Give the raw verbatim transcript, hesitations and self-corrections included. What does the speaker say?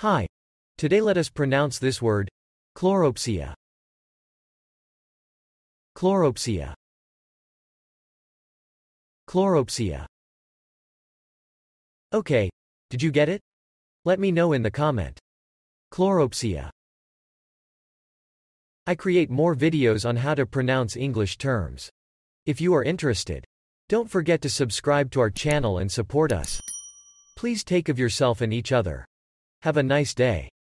Hi. Today let us pronounce this word, Chloropsia. Chloropsia. Chloropsia. Okay, did you get it? Let me know in the comment. Chloropsia. I create more videos on how to pronounce English terms. If you are interested, don't forget to subscribe to our channel and support us. Please take care of yourself and each other. Have a nice day.